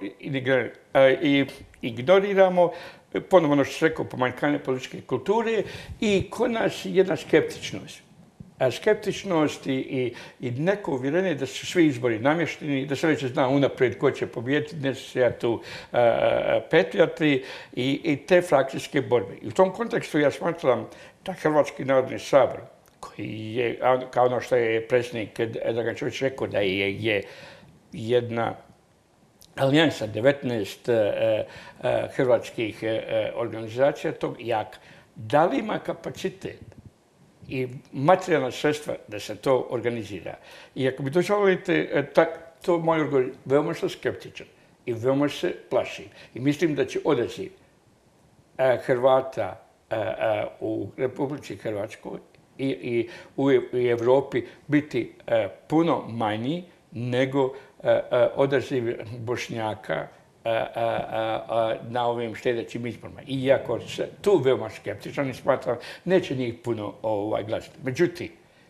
ignoriramo, ponovno ono što se rekao, pomanjkanje političke kulture i kod nas jedna skeptičnost. Skeptičnost i neko uvjerenje da su svi izbori namješteni, da se već zna unaprijed ko će pobijediti, ne se ja tu petljati i te frakcijske borbe. I u tom kontekstu ja smatram da Hrvatski narodni sabor, koji je, kao ono što je predsjednik Dragan Čović rekao, da je jedna alijansa 19 hrvatskih organizacija tog jaka. Da li ima kapacitet i materijalna sredstva da se to organizira? I ako bi dozvolite, to moj odgovor, veoma sam skeptičan i veoma se plašim. I mislim da će odaziv Hrvata u Republici Hrvatskoj i u Evropi biti puno manji nego odaziv Bošnjaka na ovim sljedećim izborima. Iako se tu veoma skeptičan i smatram, neće njih puno glasiti. Međutim,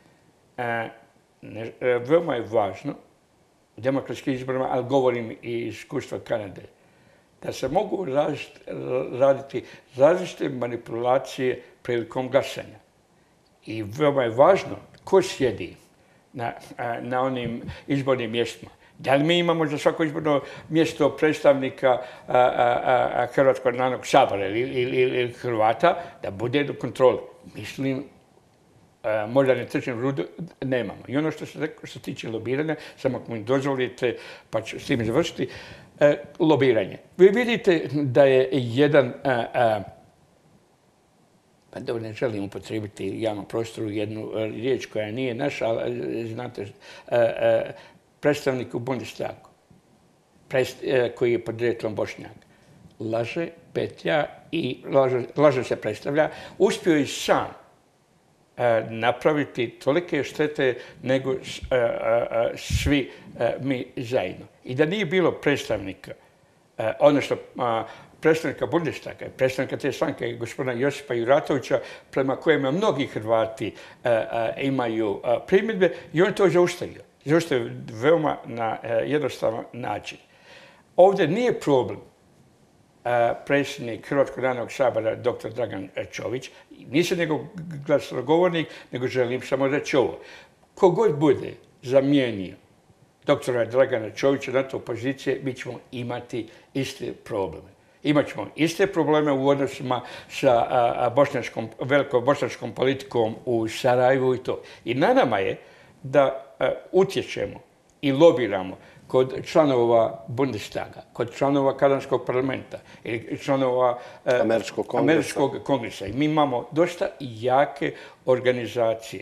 veoma je važno u demokratskim izborima, ali govorim i iz iskustva Kanade, da se mogu raditi različite manipulacije prilikom glasanja. I veoma je važno ko sjedi na onim izbornim mjestima. Da li mi imamo za svako izborno mjesto predstavnika Hrvatskog narodnog sabora ili Hrvata da bude do kontrole? Mislim, možda ne trčim rudu, nemamo. I ono što se rekao, što se tiče lobiranja, samo ako mi dozvolite, pa ću s tim završiti, lobiranje. Vi vidite da je jedan, pa dobro, ne želim upotrijebiti u javnom prostoru jednu riječ koja nije naša, ali znate, predstavnik u Bundestagu, koji je podrijetlom Bošnjak. laže, petlja i laže se predstavlja, uspio je sam napraviti tolike štete nego svi mi zajedno. I da nije bilo predstavnika, odnosno predstavnika Bundestaga, predstavnika te stranke, gospodina Josipa Juratovića, prema kojima mnogi Hrvati imaju primjedbe, i on to zaustavio. Zaustavio veoma na jednostavan način. Ovdje nije problem predsjednik Hrvatskog narodnog sabora, dr. Dragan Čović. Nisam njegov glasnogovornik, nego želim samo reći ovo. Kogod bude zamijenio doktora Dragana Čovića na to pozicije, mi ćemo imati iste probleme. Imat ćemo iste probleme u odnosima sa velikobošnjačkom politikom u Sarajevu i to. I na nama je da utječemo i lobiramo kod članova Bundestaga, kod članova Kanadskog parlamenta ili članova Američkog kongresa. I mi imamo dosta jake organizacije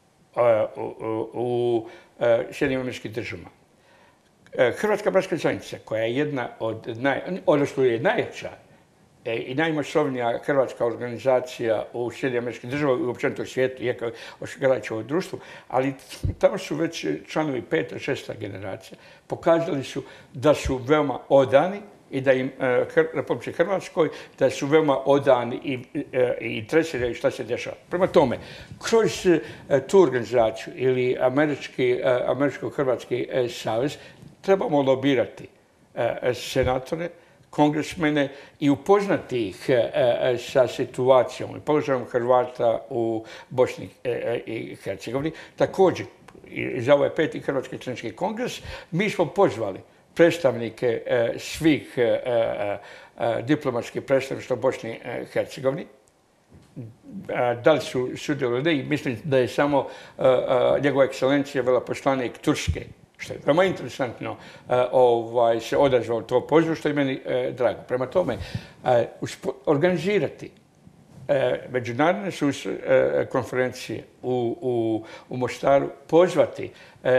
u Sjedinjenim Američkim Državama. Hrvatska bratska zajednica, koja je jedna od odnosno je najjača i najmasovnija hrvatska organizacija u Sjedinjenim Američkim Državama i općenito u svijetu, iako osiguravajuće ovo društvo, ali tamo su već članovi 5. i 6. generacija. Pokazali su da su veoma odani i da im Republici Hrvatskoj, da su veoma odani i treći šta se dešava. Prema tome, kroz tu organizaciju ili Američko-Hrvatski savez trebamo lobirati senatore, kongresmene i upoznati ih sa situacijom i položajem Hrvata u Bosni i Hercegovini. Također, za ovaj 5. Hrvatski članski kongres, mi smo pozvali predstavnike svih diplomatskih predstavništva u Bosni i Hercegovini. Da li su sudjelovali? Mislim da je samo njegova ekscelencija veleposlanik Turske, što je veoma interesantno, se odazvao to pozivu, što je meni drago. Prema tome, organizirati međunarodne konferencije u Mostaru, pozvati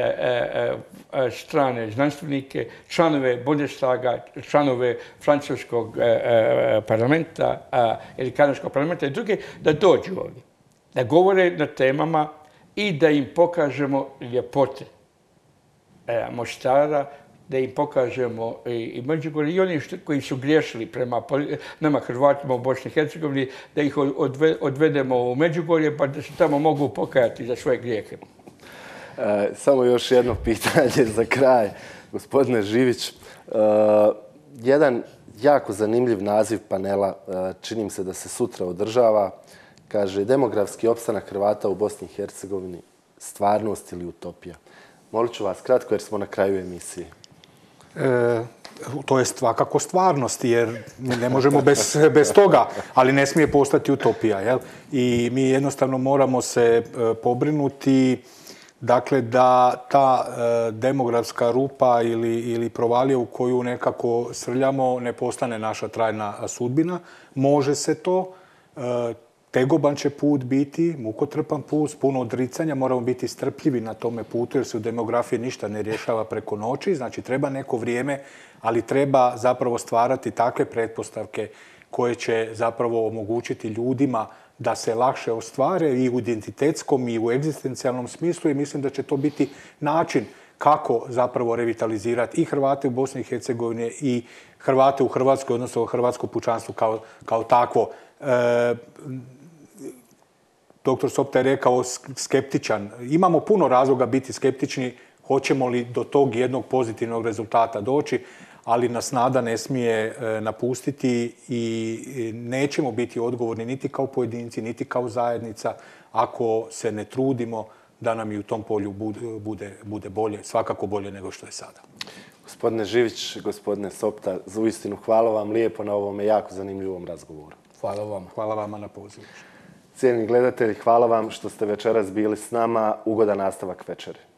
strane znanstvenike, članove Bundestaga, članove francuskog parlamenta ili kanadskog parlamenta i druge, da dođu ovdje, da govore na temama i da im pokažemo ljepote Mostara, da im pokažemo i Međugorje i oni koji su griješili prema nama Hrvatima u Bosni i Hercegovini, da ih odvedemo u Međugorje pa da se tamo mogu pokajati za svoje grijehe. Samo još jedno pitanje za kraj. Gospodine Živić, jedan jako zanimljiv naziv panela, čini mi se da se sutra održava, kaže demografski opstanak Hrvata u Bosni i Hercegovini, stvarnost ili utopija. Molit ću vas kratko jer smo na kraju emisije. To je svakako stvarnost, jer ne možemo bez toga, ali ne smije postati utopija. Jel? I mi jednostavno moramo se pobrinuti dakle, da ta demografska rupa ili provalija u koju nekako srljamo ne postane naša trajna sudbina. Može se to. Tegoban će put biti, mukotrpan put, s puno odricanja. Moramo biti strpljivi na tome putu jer se u demografiji ništa ne rješava preko noći. Znači, treba neko vrijeme, ali treba zapravo stvarati takve pretpostavke koje će zapravo omogućiti ljudima da se lakše ostvare i u identitetskom i u egzistencijalnom smislu i mislim da će to biti način kako zapravo revitalizirati i Hrvate u Bosni i Hercegovini i Hrvate u Hrvatskoj, odnosno hrvatsko pučanstvo kao takvo. Doktor Sopta je rekao skeptičan. Imamo puno razloga biti skeptični, hoćemo li do tog jednog pozitivnog rezultata doći, ali nas nada ne smije napustiti i nećemo biti odgovorni niti kao pojedinci, niti kao zajednica ako se ne trudimo da nam i u tom polju bude bolje, svakako bolje nego što je sada. Gospodine Živić, gospodine Sopta, za uistinu hvala vam lijepo na ovome jako zanimljivom razgovoru. Hvala vam. Hvala vama na pozivu. Cijenjeni gledatelji, hvala vam što ste večeras bili s nama. Ugodan nastavak večeri.